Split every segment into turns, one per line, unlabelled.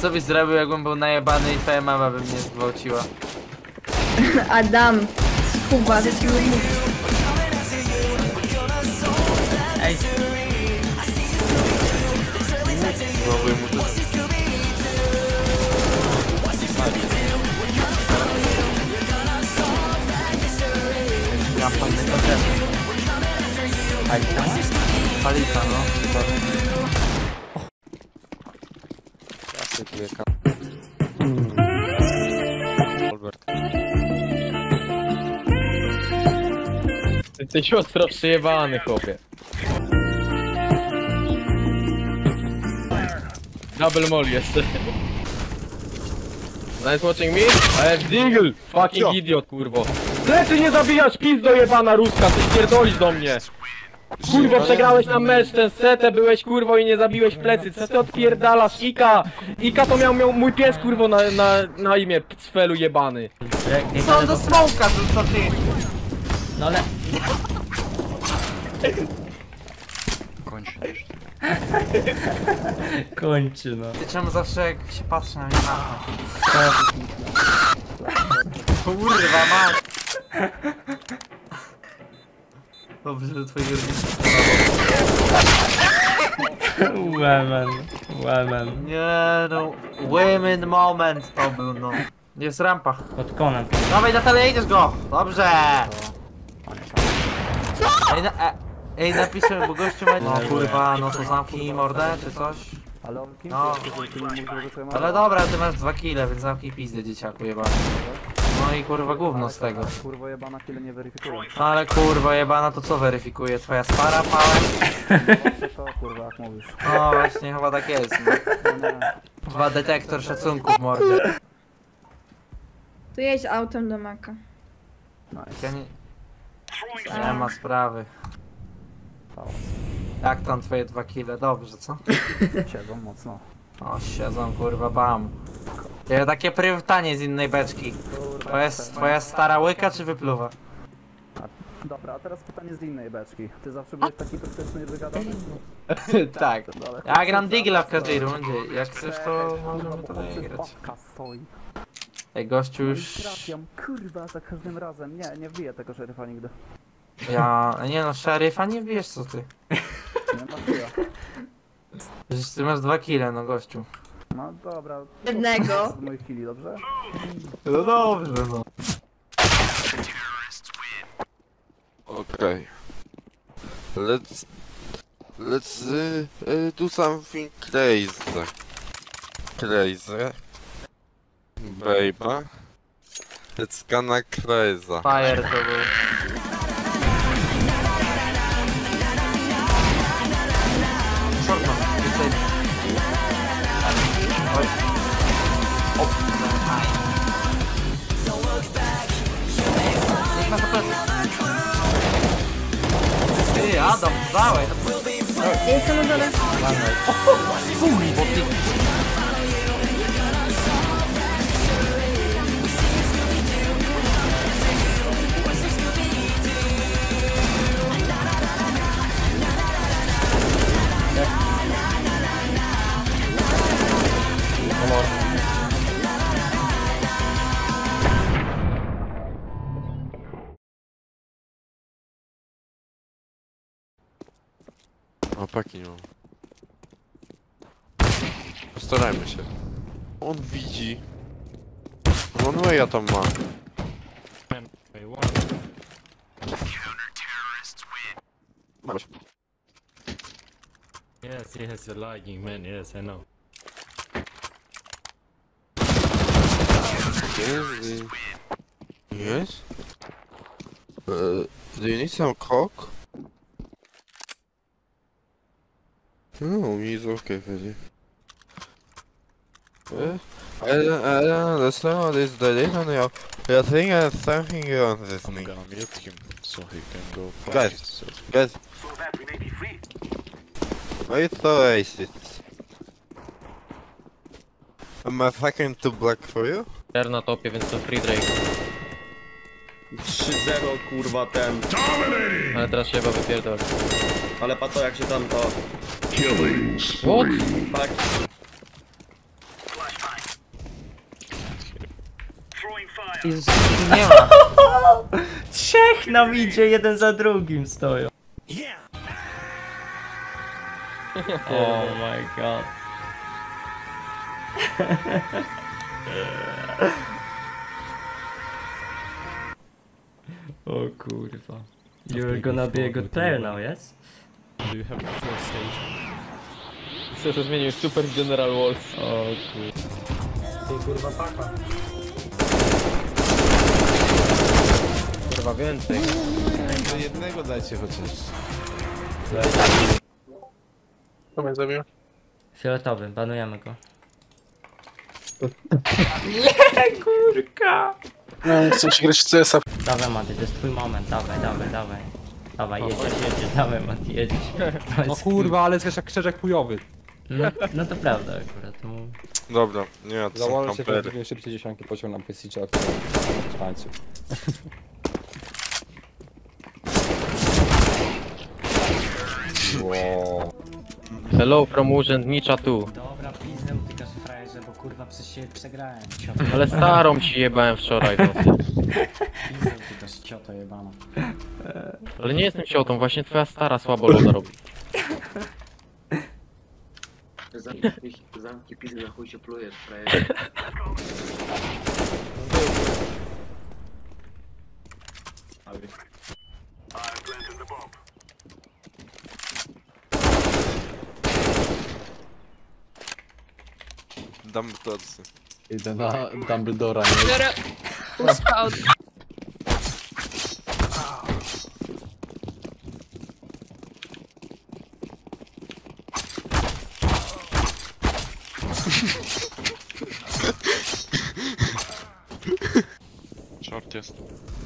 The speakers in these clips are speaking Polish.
co byś zrobił, jakbym był najebany i twoja mama by mnie zgwałciła?
Adam, Kuba, ze siły mówić.
Ej! Próbuj mu to... Ja fajnego drzewa. Palita? Palita, no.
Albert.
Jesteś ostro przyjebany, chłopie. Double mall jeszcze. Nice watching me? Ale Deagle! Fucking idiot, kurwo. Plecy nie zabijasz, pizdo jebana ruska, ty pierdolisz do mnie. Kurwo, przegrałeś na mecz, ten setę byłeś, kurwo, i nie zabiłeś plecy. Co ty odpierdalasz? Ika! Ika to miał mój pies, kurwo, na imię, cfelu jebany.
Co do smoka, to co ty?
No ale...
Kończy.
Kończy, no.
Ty czemu zawsze jak się patrzy na mnie Kurwa mać! Dobrze, że twojego
Łaman.
Nie no, women moment to był no. Jest rampa.
Pod konem.
Dawaj Natalia, idziesz go! Dobrze! Co? Ej, napiszę, bo gościu ma... No kurwa, no to zamknij mordę, czy coś? No. Ale dobra, ty masz 2 kile, więc zamknij pizdę, dzieciaku jebany. No i kurwa gówno z tego.
Kurwa jebana tyle nie weryfikuje.
Ale kurwa jebana to co weryfikuje? Twoja stara pałem?
To kurwa jak mówisz.
No właśnie, chyba tak jest. No. Dwa detektor szacunku w mordzie.
Tu jedź autem do Maka.
Ja nie ma sprawy. Jak tam twoje 2 kile? Dobrze, co?
Siedzą mocno.
O, siedzą kurwa bam. Ja takie prywitanie z innej beczki. Twoja stara łyka czy wypluwa?
Dobra, a teraz pytanie z innej beczki. Ty zawsze byłeś taki praktyczny i wygadany?
Tak. Ja gram Digla w każdej rundzie. Jak chcesz to możemy to wygrać.
Baka stoi.
Ej gościu
No i
już...
trafiam, kurwa, za każdym razem. Nie wbiję tego szeryfa nigdy.
Nie no, szeryfa nie wiesz co ty.
Nie ma chuja.
Przecież ty masz 2 kile, no gościu.
No dobra.
Jednego.
Z moich chwili, dobrze?
No dobrze no.
Okay. Let's do something crazy. Crazy. Baby. It's gonna crazy.
Fire to był. Short man, tutaj. Oj. O. Niech na plecy. Ty, Adam, dawaj.
Ja jestem na dole.
Kurwa, ty.
O, paki nie mam. Postarajmy się. On widzi. On ja tam ma. Masz.
Yes, you're lagging, man. Yes, I know.
Yes? Do you need some coke? No, he's okay for you. I don't understand what is the reason you're thinking of something on this
I'm
thing.
gonna mute him so he can go
Guys,
practice.
guys. Why are you so racist? Am I fucking too black for you?
R na topie, więc to free Drake.
3-0 kurwa ten.
Ale teraz się chyba wypierdol.
Ale pato jak się tam to.
What?
Tak.
Jezus, tu nie ma.
Trzech nam idzie, jeden za drugim stoją. Oh my god. O kurwa. You're gonna be a good player now, yes?
Do you have the first stage?
Chcę, że zmienił Super General Wolf.
O kurwa.
Ty kurwa paka.
Kurwa więcej.
Do jednego dajcie chociaż.
Co mnie zabił?
Fioletowy, banujemy go. Nie, kurka!
No, chcę się grać w CS-a.
Dawaj Mati, to jest twój moment, dawaj. Dawaj, jedziesz, dawaj Mati, jedziesz.
No kurwa, ale jesteś jak krzyżek chujowy.
No to prawda akurat. No.
Dobra, nie, to są
Założę się,
kampery.
że szybciej dziesiątki pociąg na PC od tańców. Wow. Hello from urzędnicza tu.
Dobra, pizdę utykasz frajerze, bo kurwa przez się przegrałem.
Ale starą ci jebałem wczoraj. No.
Pizdę utykasz, cioto jebana.
Ale nie jestem ciotą, właśnie twoja stara słabo loda robi.
Zamki pizdy, na chuj się plujesz, frajerze.
Dam tocy.
Idę na Dumbledora, nie?
Biorę uspał.
Short jest.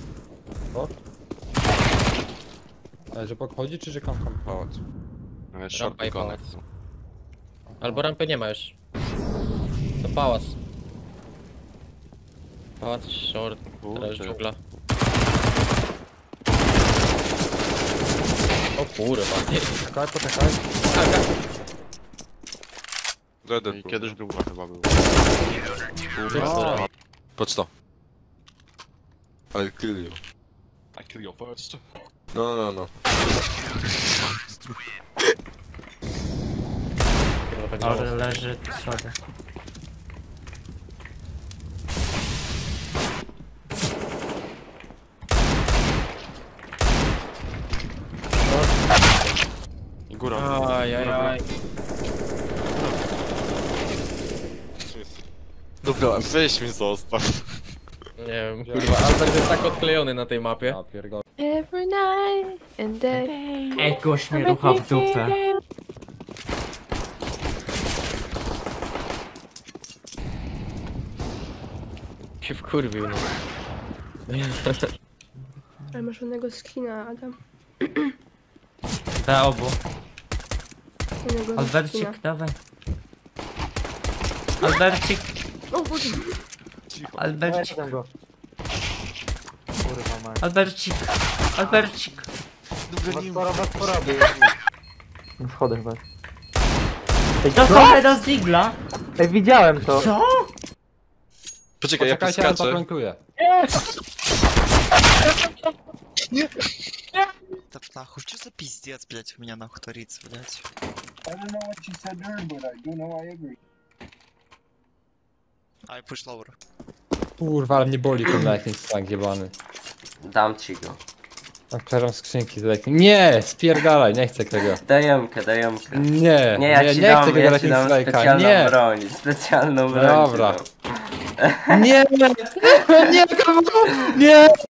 Ale że podchodzi, czy że kam pałac?
Ale short i
pałac. Albo rampy nie ma już. To pałac. Pałac, short, teraz dżungla. O kurwa. Poczekaj.
Dead,
I kiedyś długa chyba był.
Patrz to. Ale kill you.
I kill you first.
No.
Ale leży sobie.
I góra.
Ajajaj.
Dobra, weź mi zostaw.
Nie wiem, kurwa, Albert jest tak odklejony na tej mapie. Ja pierdolę.
Every night and day.
Ej, gość mnie rucha w dupę.
Się wkurwił, no.
Ale masz ładnego skina, Adam.
Te obu.
Ładnego
Albercik,
skina.
dawaj. Albercik,
O Boże.
Albercik. Albercik, Albercik.
Wchodzę chyba.
Dostał do Zigla.
Ej, widziałem to.
Co?
Poczekaj, ja
Poczekajcie, ja
podskaczę.
zaplantuję.
Да нахуй, что за пиздец, блять, у меня нахуй творится, блять. I push lower.
Kurwa, ale mnie boli ten lightning strike jebany.
Dam ci go.
Otwieram skrzynki z lightning. Nie! Spierdalaj, nie chcę tego.
Dajemkę.
Nie,
Nie, ja ci
nie
dam,
chcę tego lightning strike'a, nie!
specjalną broń.
Dobra. Nie, nie, nie, nie!